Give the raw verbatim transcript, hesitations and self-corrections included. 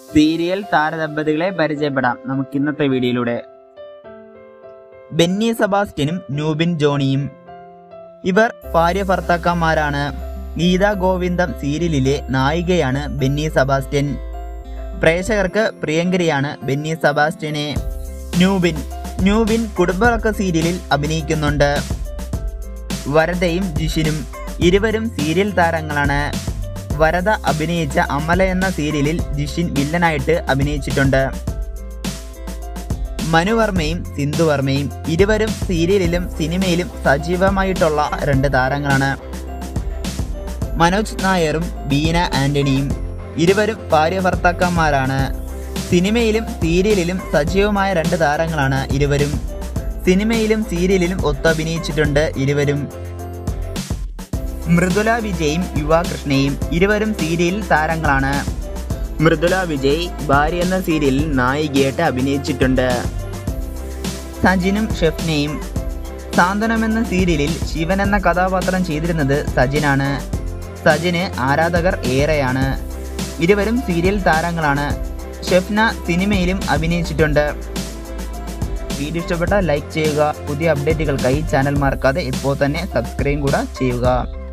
Serial താരദമ്പതികളെ പരിചയപ്പെടാം നമുക്ക് ഇന്നത്തെ വീഡിയോയിലൂടെ. ബെന്നി സെബാസ്റ്റ്യനും നൂബിൻ ജോണിയും. ഇവർ ഭാര്യ ഭർത്താക്കന്മാരാണ്. ഗീതാ ഗോവിന്ദം സീരിയലിലെ നായികയാണ് ബെന്നി സെബാസ്റ്റ്യൻ. പ്രേക്ഷകർക്ക് പ്രിയങ്കരിയാണ് ബെന്നി സെബാസ്റ്റ്യനെ. നൂബിൻ നൂബിൻ കുടുംബവിളക്ക് സീരിയലിൽ അഭിനയിക്കുന്നുണ്ട്. വരദയും ജിഷിനും ഇരുവരും സീരിയൽ താരങ്ങളാണ്. വരദ അഭിനയിച്ച അമല എന്ന സീരിയലിൽ ജിഷിൻ വില്ലനായിട്ട് അഭിനയിച്ചിട്ടുണ്ട്. മനുവർമ്മയും സിന്ധുവർമ്മയും ഇരുവരും സീരിയലിലും സിനിമയിലും സജീവമായിട്ടുള്ള രണ്ട് താരങ്ങളാണ്. മനോജ് നായരും ബീന ആന്റണിയും ഇരുവരും ഭാര്യ ഭർത്താക്കന്മാരാണ്. സിനിമയിലും സീരിയലിലും സജീവമായ രണ്ട് താരങ്ങളാണ് ഇരുവരും. സിനിമയിലും സീരിയലിലും ഒത്തഭിനയിച്ചിട്ടുണ്ട് ഇരുവരും. മൃദുല വിജയും യുവാകൃഷ്ണയും ഇരുവരും സീരിയൽ താരങ്ങളാണ്. മൃദുല വിജയ് ഭാര്യ എന്ന സീരിയലിൽ നായികയായിട്ട് അഭിനയിച്ചിട്ടുണ്ട്. സജിനും ഷെഫ്നയും. സാന്ത്വനം എന്ന സീരിയലിൽ ശിവൻ എന്ന കഥാപാത്രം ചെയ്തിരുന്നത് സജിനാണ്. സജിന് ആരാധകർ ഏറെയാണ്. ഇരുവരും സീരിയൽ താരങ്ങളാണ്. ഷെഫ്ന സിനിമയിലും അഭിനയിച്ചിട്ടുണ്ട്. വീഡിയോ ഇഷ്ടപ്പെട്ടാൽ ലൈക്ക് ചെയ്യുക. പുതിയ അപ്ഡേറ്റുകൾക്കായി ചാനൽ മറക്കാതെ ഇപ്പോൾ തന്നെ സബ്സ്ക്രൈബ് കൂടെ ചെയ്യുക.